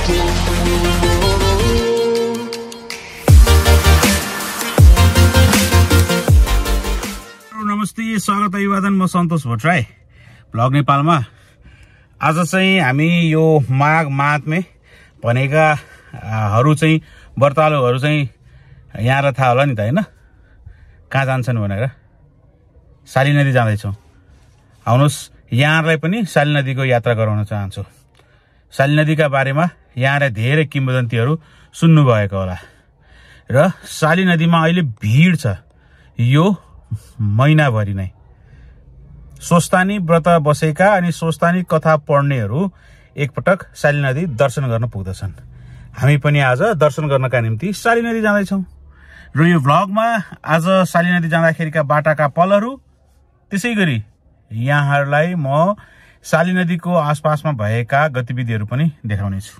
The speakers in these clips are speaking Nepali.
नमस्ते, स्वागत अभिवादन। म सन्तोष भट्टराई, ब्लग नेपालमा। आज चाहिँ हामी यो माघ मातमे भनेका हरू चाहिँ व्रतालुहरू चाहिँ यहाँलाई थाहा होला नि त, होइन? कहाँ जान्छन् भनेर साली नदी जाँदैछौँ। आउनुहोस्, यहाँहरूलाई पनि साली नदीको यात्रा गराउन चाहन्छु। साली नदीका बारेमा यहाँलाई धेरै किंवदन्तीहरू सुन्नुभएको होला र साली नदीमा अहिले भिड छ। यो महिनाभरि नै स्वस्थानी व्रत बसेका अनि स्वस्थानी कथा पढ्नेहरू एकपटक साली नदी दर्शन गर्न पुग्दछन्। हामी पनि आज दर्शन गर्नका निम्ति साली नदी जाँदैछौँ र यो भ्लगमा आज साली नदी जाँदाखेरिका बाटाका पलहरू, त्यसै गरी यहाँहरूलाई म साली नदीको आसपासमा भएका गतिविधिहरू पनि देखाउनेछु।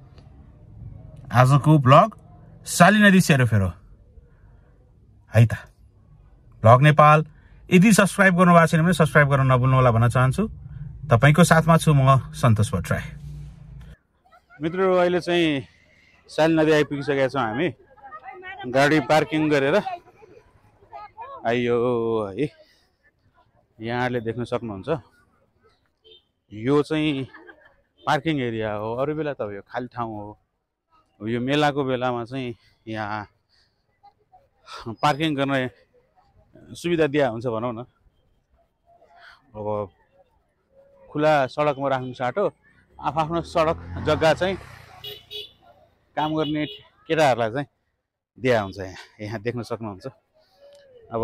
आजको भ्लग साली नदी सेरोफेरो है त। भ्लग नेपाल यदि सब्सक्राइब गर्नु भएको छैन भने सब्सक्राइब गर्न नभुल्नु होला भन्न चाहन्छु। तपाईको साथमा छु म सन्तोष भट्टराई। मित्रहरू, अहिले चाहिँ साली नदी आइपुगिसकेका छौँ। हामी गाडी पार्किङ गरेर आइयो है। यहाँहरूले देख्न सक्नुहुन्छ, यो चाहिँ पार्किङ एरिया हो। अरू बेला त यो खाली ठाउँ हो। यो मेलाको बेलामा चाहिँ यहाँ पार्किङ गर्ने सुविधा दिया हुन्छ भनौँ न। अब खुला सडकमा राख्नु साटो आफ्नो सडक जग्गा चाहिँ काम गर्ने केटाहरूलाई चाहिँ दिया हुन्छ। यहाँ देख्न सक्नुहुन्छ। अब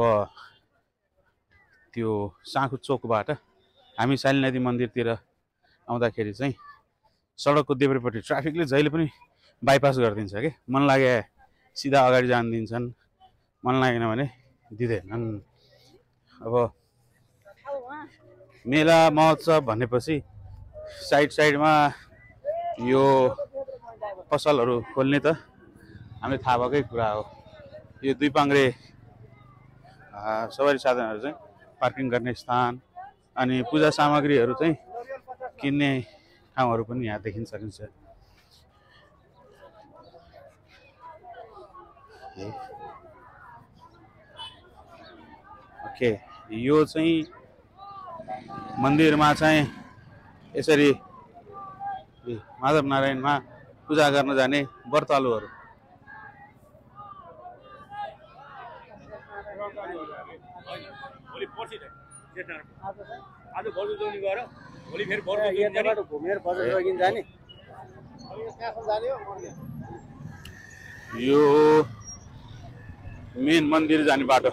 त्यो साँखु चोकबाट हामी साली नदी मन्दिरतिर आउँदाखेरि चाहिँ सडकको देब्रेपट्टि ट्राफिकले जहिले पनि बाइपास गरिदिन्छ कि। मन लागे सिधा अगाडि जान दिन्छन्, मन लागेन भने दिँदैनन्। अब मेला महोत्सव भनेपछि साइडमा यो पसलहरू खोल्ने त हामीले थाहा भएकै कुरा हो। यो दुई पाङ्ग्रे सवारी साधनहरू चाहिँ पार्किङ गर्ने स्थान अनि पूजा सामग्रीहरू चाहिँ किन्ने ठाउँहरू पनि यहाँ देखिन सकिन्छ। ओके, यो चाहिँ मन्दिरमा चाहिँ यसरी माधव नारायणमा पूजा गर्न जाने व्रतालुहरू। यो मेन मन्दिर जाने बाटो।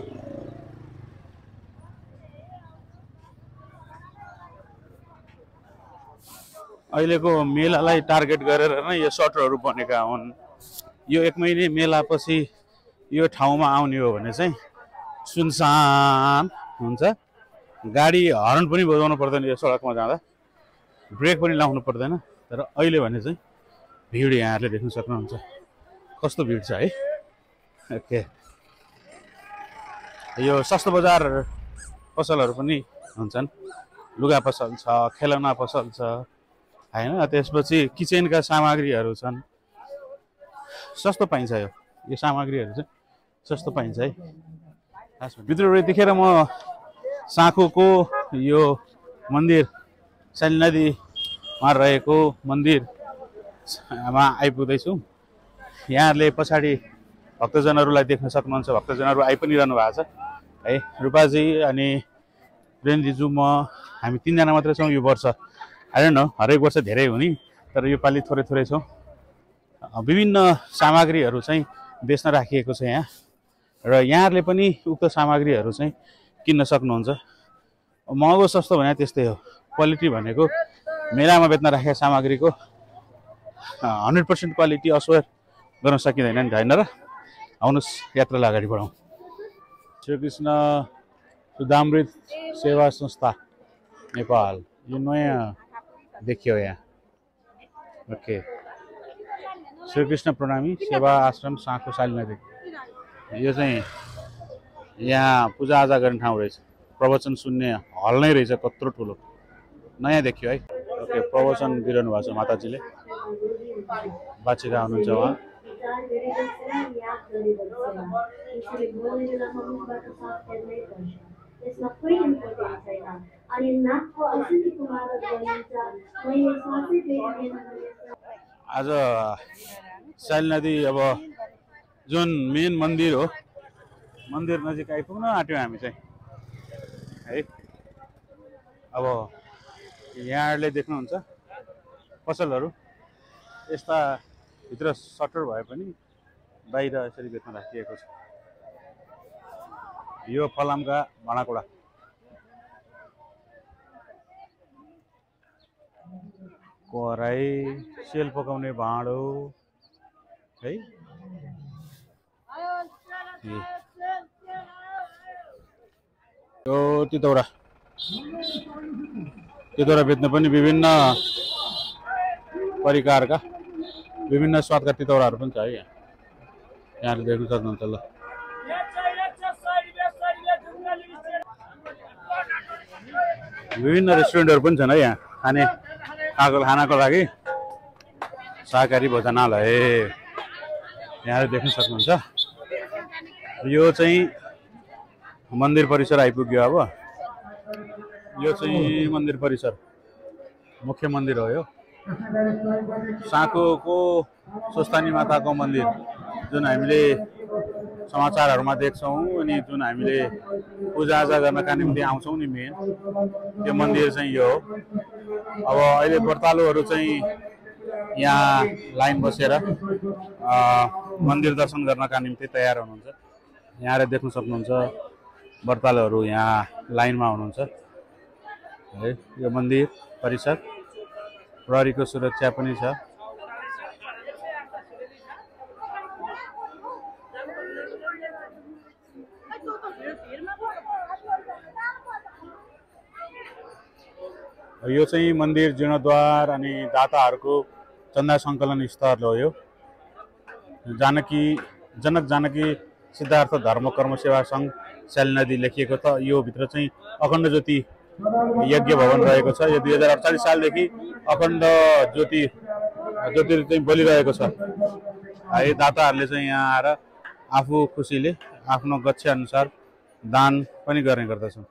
अहिलेको मेलालाई टार्गेट गरेर नै यो सटरहरू बनेका हुन्। यो एक महिने मेलापछि यो ठाउँमा आउने हो भने चाहिँ सुनसान हुन्छ। गाडी हर्न पनि बजाउनु पर्दैन, यो सडकमा जाँदा ब्रेक पनि लाउनु पर्दैन। तर अहिले भने चाहिँ भिड यहाँहरूले देख्न सक्नुहुन्छ। कस्तो भिड छ है। ओके, यो सस्तो बजार पसलहरू पनि हुन्छन्। लुगा पसल छ, खेलौना पसल छ हैन। त्यसपछि किचनका सामग्रीहरू छन्। सस्तो पाइन्छ। यो सामग्रीहरू चाहिँ सस्तो पाइन्छ है। भित्रबाट यतिखेर म साँखुको यो मन्दिर साली नदीमा रहेको मन्दिरमा आइपुग्दैछु। यहाँहरूले पछाडि भक्तजनहरूलाई देख्न सक्नुहुन्छ। भक्तजनहरू आइ पनि रहनु भएको छ है। रूपाजी अनि प्रेमजीजू, म, हामी तीनजना मात्रै छौँ यो वर्ष। आई डोन्ट नो, हरेक वर्ष धेरै हुने, तर यो पालि थोरै थोरै छौँ। विभिन्न सामग्रीहरू चाहिँ बेच्न राखिएको छ यहाँ र यहाँहरूले पनि उक्त सामग्रीहरू चाहिँ किन्न सक्नुहुन्छ। महँगो सस्तो भने त्यस्तै हो। क्वालिटी भनेको मेलामा बेच्न राखेका सामग्रीको 100% क्वालिटी अस्वर गर्न सकिँदैन नि त, होइन र? आउनुहोस्, यात्रालाई अगाडि बढाउँ। श्रीकृष्ण सुधामृत सेवा संस्था नेपाल, यो नयाँ देखियो यहाँ। ओके, श्रीकृष्ण प्रणामी सेवा आश्रम साँखु साली नदी। यो चाहिँ यहाँ पूजाआजा गर्ने ठाउँ रहेछ। प्रवचन सुन्ने हल नै रहेछ, कत्रो ठुलो। नयाँ देखियो है। ओके, प्रवचन दिइरहनु भएको छ माताजीले। बाचिका हुनुहुन्छ उहाँ। आज साइल नदी अब जुन मेन मन्दिर हो, मन्दिर नजिक आइपुग्न आँट्यौँ हामी चाहिँ है। अब यहाँहरूले देख्नुहुन्छ पसलहरू यस्ता भित्र सटर भए पनि बाहिर यसरी बेच्न राखिएको छ। यो फलामका भाँडाकुँडा, कराई, सेल पकाउने भाँडो है। यो तितौरा बेच्न पनि विभिन्न परिकारका विभिन्न स्वादका तितौराहरू पनि छ है। यहाँले देख्न सक्नुहुन्छ ल। विभिन्न रेस्टुरेन्टहरू पनि छन् है यहाँ खानाको लागि। शाकाहारी भोजनालय यहाँले देख्न सक्नुहुन्छ। यो चाहिँ मन्दिर परिसर आइपुग्यो। अब यो चाहिँ मन्दिर परिसर, मुख्य मन्दिर हो यो। साँकोको स्वस्थानी माताको मन्दिर जुन हामीले समाचारहरूमा देख्छौँ अनि जुन हामीले पूजाआजा गर्नका निम्ति आउँछौँ नि, मेन त्यो मन्दिर चाहिँ यो हो। अब अहिले व्रतालुहरू चाहिँ यहाँ लाइन बसेर मन्दिर दर्शन गर्नका निम्ति तयार हुनुहुन्छ। यहाँले देख्न सक्नुहुन्छ व्रतालुहरू यहाँ लाइनमा हुनुहुन्छ है। यो मन्दिर परिसर प्रहरीको सुरक्षा पनि छ। यो चाहिँ मन्दिर जीर्णोद्धार अनि दाताहरूको चन्दा सङ्कलन स्थल हो। यो जनक जानकी सिद्धार्थ धर्म कर्म सेवा सङ्घ साइल नदी लेखिएको छ। यो भित्र चाहिँ अखण्ड ज्योति यज्ञ भवन रहेको छ। यो 2048 सालदेखि अखण्ड ज्योति चाहिँ बलिरहेको छ है। दाताहरूले चाहिँ यहाँ आएर आफू खुसीले आफ्नो गच्छ अनुसार दान पनि गर्ने गर्दछन्।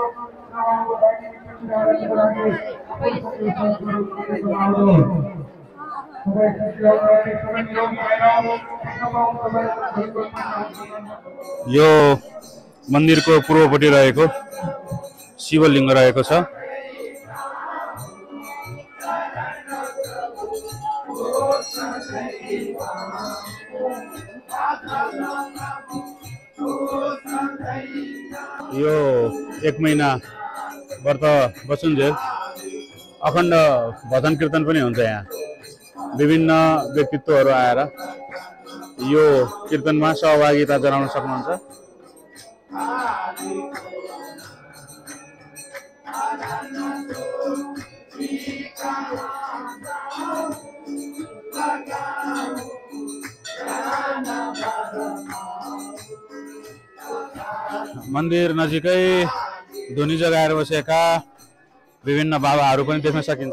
यो मन्दिरको पूर्वपट्टि रहेको शिवलिङ्ग रहेको छ। यो 1 महिना व्रत बसुन्जेल अखण्ड भजन कीर्तन पनि हुन्छ। यहाँ विभिन्न व्यक्तित्वहरू आएर यो कीर्तनमा सहभागिता जनाउन सक्नुहुन्छ। मन्दिर नजिकै धुनी जगाएर बसेका विभिन्न बाबाहरू पनि देख्न सकिन्छ।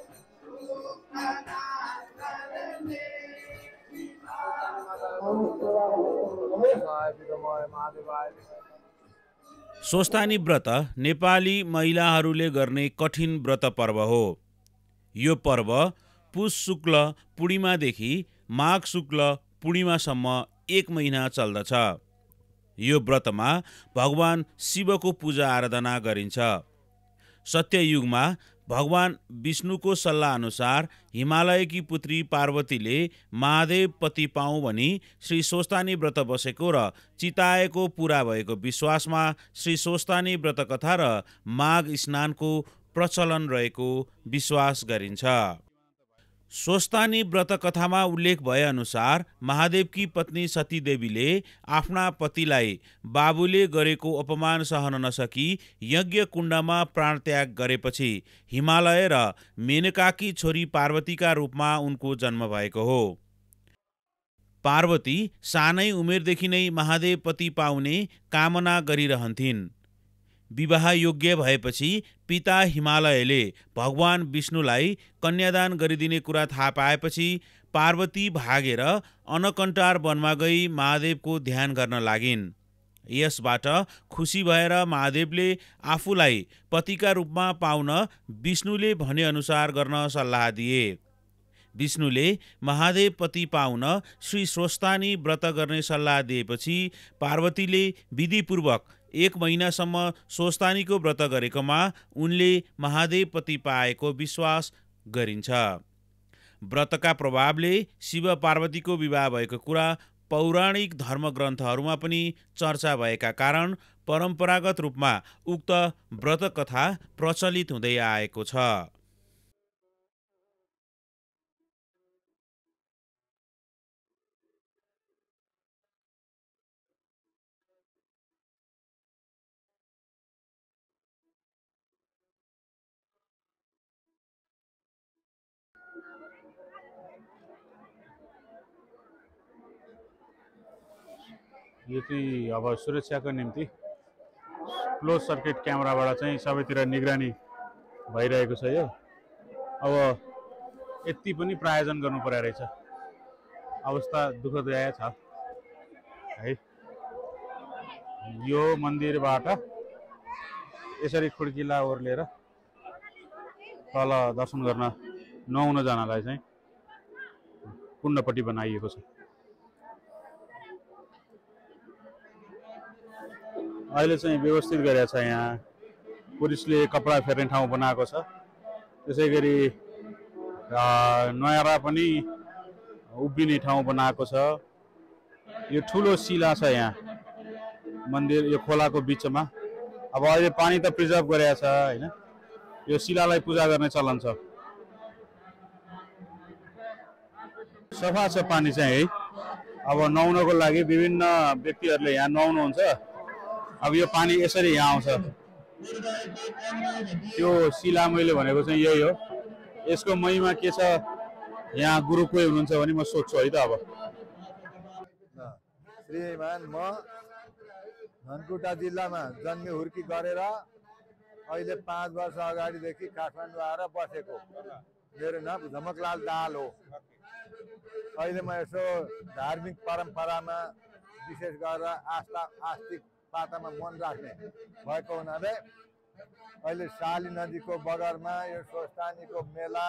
स्वस्थानी व्रत नेपाली महिलाहरूले गर्ने कठिन व्रत पर्व हो। यो पर्व पुष शुक्ल पूर्णिमादेखि माघ शुक्ल पूर्णिमासम्म 1 महिना चल्दछ। यो व्रतमा भगवान शिवको पूजा आराधना गरिन्छ। सत्ययुगमा भगवान विष्णुको सल्लाह अनुसार हिमालयकी पुत्री पार्वतीले महादेव पति पाऊँ भनी श्री स्वस्थानी व्रत बसेको र चिताएको पुरा भएको विश्वासमा श्री स्वस्थानी व्रत कथा र माघ स्नानको प्रचलन रहेको विश्वास गरिन्छ। स्वस्थानी व्रत कथामा उल्लेख भए अनुसार महादेवकी पत्नी सती देवीले आफ्ना पतिलाई बाबुले गरेको अपमान सहन नसकी यज्ञ कुण्डमा प्राणत्याग गरेपछि हिमालय र मेनकाकी छोरी पार्वतीका रूपमा उनको जन्म भएको हो। पार्वती सानै उमेरदेखि नै महादेव पति पाउने कामना गरिरहन्थिन्। विवाह योग्य भएपछि पिता हिमालयले भगवान विष्णुलाई कन्यादान गरिदिने कुरा थाहा पाएपछि पार्वती भागेर अनकन्टार वनमा गई महादेवको ध्यान गर्न लागिन्। यसबाट खुसी भएर महादेवले आफूलाई पतिका रूपमा पाउन विष्णुले भनेअनुसार गर्न सल्लाह दिए। विष्णुले महादेव पति पाउन श्री स्वस्थानी व्रत गर्ने सल्लाह दिएपछि पार्वतीले विधिपूर्वक 1 महिनासम्म स्वस्थानीको व्रत गरेकोमा उनले महादेव पति पाएको विश्वास गरिन्छ। व्रतका प्रभावले शिव पार्वतीको विवाह भएको कुरा पौराणिक धर्मग्रन्थहरूमा पनि चर्चा भएका कारण परम्परागत रूपमा उक्त व्रत कथा प्रचलित हुँदै आएको छ। यो चाहिँ अब सुरक्षाको निम्ति क्लोज सर्किट क्यामेराबाट चाहिँ सबैतिर निगरानी भइरहेको छ। यो अब यति पनि प्रायोजन गर्नु पर्यो रहेछ। अवस्था दुःखदायक छ है। यो मन्दिरबाट यसरी खुड्किला ओर्लेर तल दर्शन गर्न नआउनजनालाई चाहिँ कुण्डपट्टि बनाइएको छ। अहिले चाहिँ व्यवस्थित गरेको छ। यहाँ पुलिसले कपडा फेर्ने ठाउँ बनाएको छ। त्यसैगरी नयाँरा पनि उभिने ठाउँ बनाएको छ। यो ठुलो शिला छ यहाँ मन्दिर यो खोलाको बिचमा। अब अहिले पानी त प्रिजर्भ गरेको छ हैन। यो शिलालाई पूजा गर्ने चलन छ। सफा छ पानी चाहिँ है। अब नुहाउनको लागि विभिन्न व्यक्तिहरूले यहाँ नुहाउनुहुन्छ। अब यो पानी यसरी यहाँ आउँछ। त्यो शिला मैले भनेको चाहिँ यही हो। यसको महिमा के छ यहाँ गुरु कोही हुनुहुन्छ भने म सोध्छु है त। अब श्रीमान म धनकुटा जिल्लामा जन्मे हुर्की गरेर अहिले 5 वर्ष अगाडिदेखि काठमाडौँ आएर बसेको। मेरो नाम झमकलाल दाहाल हो। अहिले म यसो धार्मिक परम्परामा विशेष गरेर आस्तिक पातामा मन राख्ने भएको हुनाले अहिले साली नदीको बगरमा यो स्वस्थानीको मेला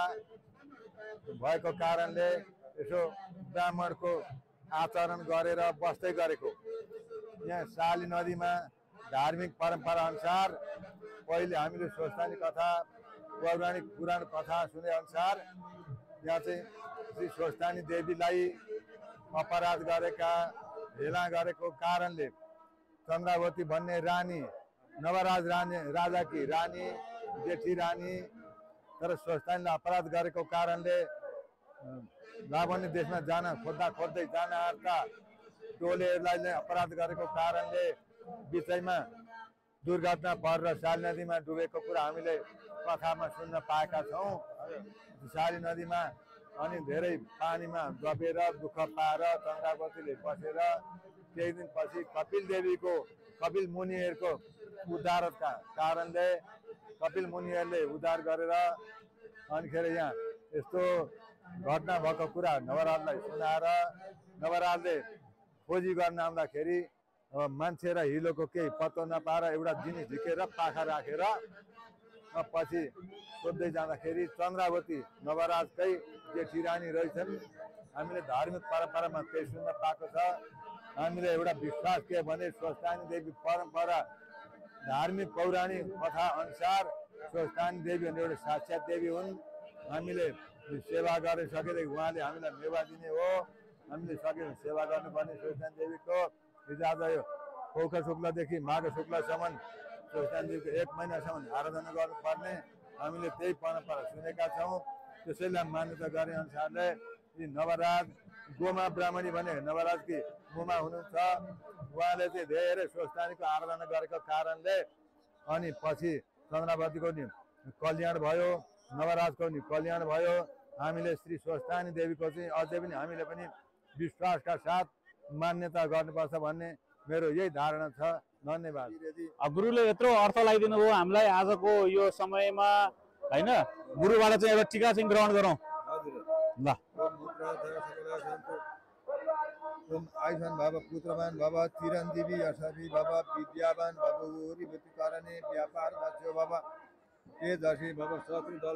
भएको कारणले यसो ब्राह्मणको आचरण गरेर बस्दै गरेको। यहाँ साली नदीमा धार्मिक परम्परा अनुसार पहिले हामीले स्वस्थानी कथा पौराणिक पुराण कथा सुने अनुसार यहाँ चाहिँ श्री स्वस्थानी देवीलाई अपराध गरेका हेला गरेको कारणले चन्द्रावती भन्ने रानी नवराज रानी राजाकी रानी जेठी रानी तर स्वस्थानीले अपराध गरेको कारणले लावण्य देशमा जान खोज्दै जान आएका टोलेहरूलाई नै अपराध गरेको कारणले बिचैमा दुर्घटना परेर साली नदीमा डुबेको कुरा हामीले कथामा सुन्न पाएका छौँ। साली नदीमा अनि धेरै पानीमा डुबेर दुःख पाएर चन्द्रावतीले बसेर केही दिनपछि कपिल मुनिहरूको उद्धारका कारणले कपिल मुनिहरूले उद्धार गरेर अनिखेर यहाँ यस्तो घटना भएको कुरा नवराजलाई सुनाएर नवराजले खोजी गर्न आउँदाखेरि मान्छे र हिलोको केही पत्तो नपाएर एउटा जिनिस झिकेर पाखा राखेर पछि सोध्दै जाँदाखेरि चन्द्रावती नवराजकै जेठी रानी रहेछन्। हामीले धार्मिक परम्परामा त्यही सुन्न पाएको छ। हामीले एउटा विश्वास के भने स्वस्थानी देवी परम्परा धार्मिक पौराणिक कथा अनुसार स्वस्थानी देवी भने एउटा साक्षात देवी हुन्। हामीले सेवा गरिसकेदेखि उहाँले हामीलाई मेवा दिने हो। हामीले सक्यो भने सेवा गर्नुपर्ने स्वस्थानी देवीको। हिजो आज यो पौष शुक्लदेखि माघ शुक्लसम्म स्वस्थानी देवीको 1 महिनासम्म आराधना गर्नुपर्ने हामीले त्यही परम्परा सुनेका छौँ। त्यसैलाई मान्यता गरे अनुसारले यी नवराज गोमा ब्राह्मणी भने नवराजकी गोमा हुनुहुन्छ। उहाँले चाहिँ धेरै स्वस्थानीको आराधना गरेको कारणले अनि पछि चन्द्रावतीको नि कल्याण भयो, नवराजको नि कल्याण भयो। हामीले श्री स्वस्थानी देवीको चाहिँ अझै पनि हामीले पनि विश्वासका साथ मान्यता गर्नुपर्छ भन्ने मेरो यही धारणा छ। धन्यवाद। गुरुले यत्रो अर्थ लगाइदिनु भयो हामीलाई आजको यो समयमा हैन। गुरुबाट चाहिँ एउटा टीका चाहिँ ग्रहण गरौँ ल। ओम आयुष्मान भव पुत्रवान भव चिरञ्जीवी यशस्वी भव विद्यावान भव भूरिभूति कारणे व्यापार दक्ष भव तेजस्वी भव शत्रु दल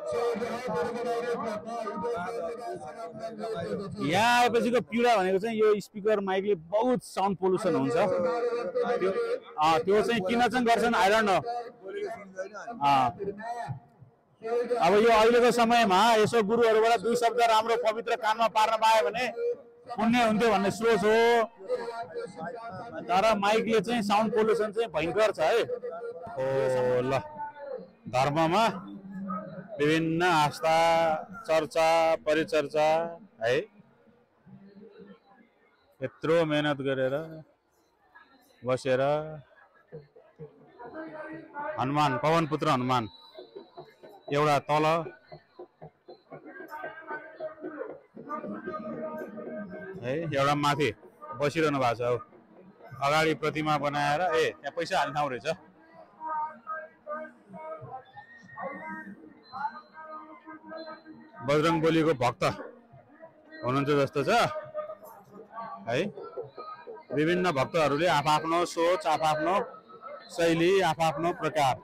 यहाँ आएपछिको पीडा भनेको चाहिँ यो स्पिकर माइकले बहुत साउन्ड पोल्युसन हुन्छ। त्यो चाहिँ किन चाहिँ गर्छन् आई डोन्ट नो। अब यो अहिलेको समयमा यसो गुरुहरूबाट दुई शब्द राम्रो पवित्र कानमा पार्न पायो भने पुण्य हुन्थ्यो भन्ने सोच हो। तर माइकले चाहिँ साउन्ड पोल्युसन चाहिँ भयङ्कर छ है। ओ ल, धर्ममा विभिन्न आस्था चर्चा परिचर्चा है, यत्रो मेहनत गरेर बसेर हनुमान पवन पुत्र हनुमान एउटा तल है एउटा माथि बसिरहनु भएको छ। अगाडि प्रतिमा बनाएर त्यहाँ पैसा हाल्ने ठाउँ रहेछ। बजरंगबलीको भक्त हुनुहुन्छ जस्तो छ है। विभिन्न भक्तहरूले आफ्नो सोच आफ्नो शैली आफ्नो प्रकार।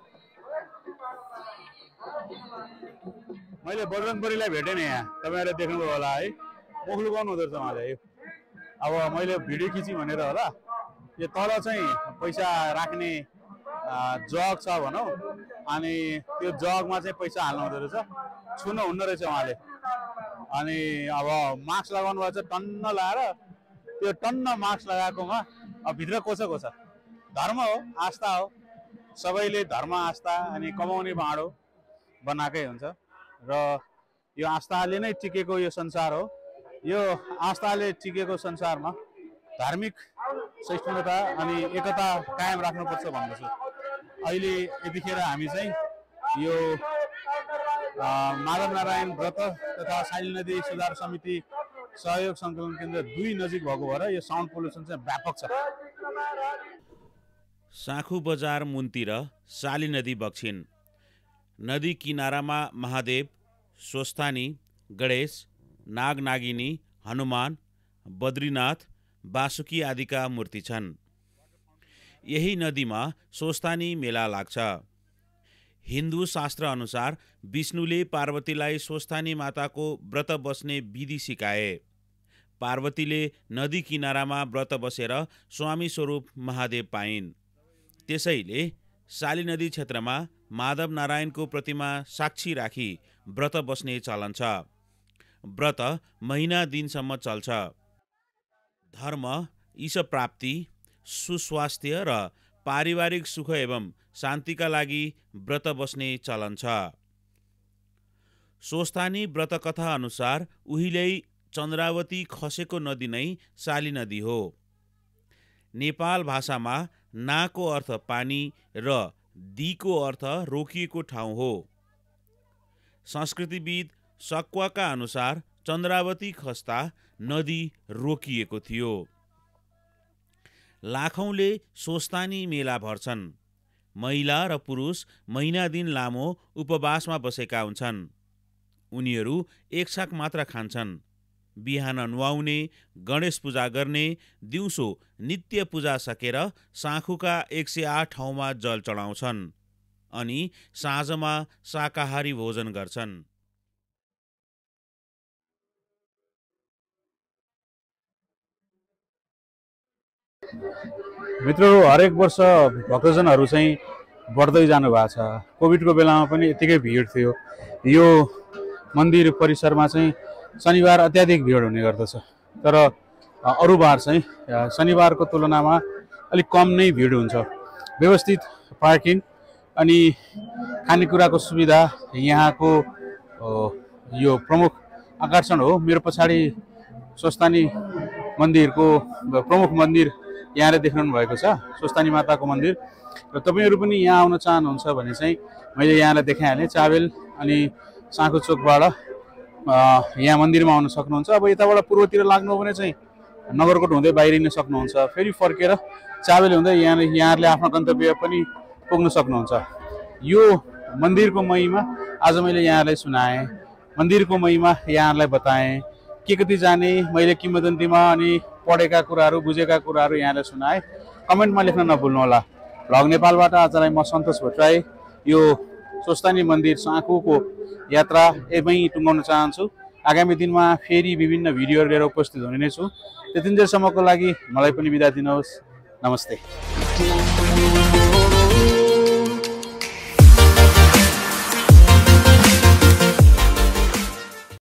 मैले बजरंगबलीलाई भेटेँ नि यहाँ, तपाईहरुले देख्नुभयो होला है। मुख लुकाउनु हुँदो रहेछ उहाँले। अब मैले भिडियो खिची भनेर होला, यो तल चाहिँ पैसा राख्ने जग छ भनौँ, अनि त्यो जगमा चाहिँ पैसा हाल्नु हुँदो रहेछ। छुनु हुन्न रहेछ उहाँले। अनि अब मास्क लगाउनु भएको छ टन्न लाएर, त्यो टन्न मास्क लगाएकोमा अब भित्र कोछ धर्म हो, आस्था हो। सबैले धर्म आस्था अनि कमाउने भाँडो बनाएकै हुन्छ र यो आस्थाले नै टिकेको यो संसार हो। यो आस्थाले टिकेको संसारमा धार्मिक सहिष्णुता अनि एकता कायम राख्नुपर्छ भन्दछु। अहिले यतिखेर हामी चाहिँ यो माधव नारायण व्रत तथा साइली नदी सुधार समिति सहयोग सङ्कलन केन्द्र 2 नजिक भएको भएर यो साउन्ड पोल्युसन चाहिँ व्यापक छ। साँखु बजार मुनतिर साली नदी बग्छिन्। नदी किनारामा महादेव, स्वस्थानी, गणेश, नागनागिनी, हनुमान, बद्रीनाथ, बासुकी आदिका मूर्ति छन्। यही नदीमा स्वस्थानी मेला लाग्छ। हिन्दू शास्त्र अनुसार विष्णुले पार्वतीलाई स्वस्थानी माताको व्रत बस्ने विधि सिकाए। पार्वतीले नदी किनारामा व्रत बसेर स्वामी स्वरूप महादेव पाइन्। त्यसैले साली नदी क्षेत्रमा माधव नारायणको प्रतिमा साक्षी राखी व्रत बस्ने चलन छ। व्रत महिना दिनसम्म चल्छ। धर्म, ईश प्राप्ति, सुस्वास्थ्य र पारिवारिक सुख एवं शान्तिका लागि व्रत बस्ने चलन छ। स्वस्थानी व्रत कथा अनुसार उहिल्यै चन्द्रावती खसेको नदी नै साली नदी हो। नेपाल भाषामा नाको अर्थ पानी र दीको अर्थ रोकिएको ठाउँ हो। संस्कृतिविद सक्वाका अनुसार चन्द्रावती खस्दा नदी रोकिएको थियो। लाखौंले स्वस्थानी मेला भर्छन्। महिला र पुरुष महिना दिन लामो उपवासमा बसेका हुन्छन्। उनीहरू एक शाक मात्र खान्छन्। बिहान नुहाउने, गणेश पूजा गर्ने, दिउँसो नित्य पूजा सकेर साँखुका 108 ठाउँमा जल चढाउँछन् अनि साँझमा शाकाहारी भोजन गर्छन्। मित्रहरू, हरेक वर्ष भक्तजनहरू चाहिँ बढ्दै जानु भएको छ। कोभिडको बेलामा पनि यतिकै भिड थियो। यो मन्दिर परिसरमा चाहिँ शनिबार अत्याधिक भिड हुने गर्दछ, तर अरू बार चाहिँ शनिबारको तुलनामा अलिक कम नै भिड हुन्छ। व्यवस्थित पार्किङ अनि खानेकुराको सुविधा यहाँको यो प्रमुख आकर्षण हो। मेरो पछाडि स्वस्थानी मन्दिरको प्रमुख मन्दिर यहाँले देख्नु भएको छ, स्वस्थानी माताको मन्दिर। र तपाईहरु पनि यहाँ आउन चाहनुहुन्छ भने चाहिँ मैले यहाँलाई देखाइहालेँ। चाबेल अनि साँखु चोकबाट यहाँ मन्दिरमा आउन सक्नुहुन्छ। अब यताबाट पूर्वतिर लाग्नु भने चाहिँ नगरकोट हुँदै बाहिरिन सक्नुहुन्छ। फेरि फर्केर चाबेली हुँदै यहाँहरूले आफ्नो गन्तव्य पनि पुग्न सक्नुहुन्छ। यो मन्दिरको महिमा आज मैले यहाँहरूलाई सुनाएँ, मन्दिरको महिमा यहाँहरूलाई बताएँ, के कति जाने मैले किंवदन्तीमा अनि पढेका कुराहरू बुझेका कुराहरू यहाँलाई सुनाएँ। कमेन्टमा लेख्न नभुल्नुहोला। भ्लग नेपालबाट आजलाई म सन्तोष भट्टराई यो स्वस्थानी मन्दिर साँखुको यात्रा यहीँ टुङ्गाउन चाहन्छु। आगामी दिनमा फेरि विभिन्न भिडियोहरू लिएर उपस्थित हुने नै छु। त्यतिन्जेलसम्मको लागि मलाई पनि बिदा दिनुहोस्। नमस्ते।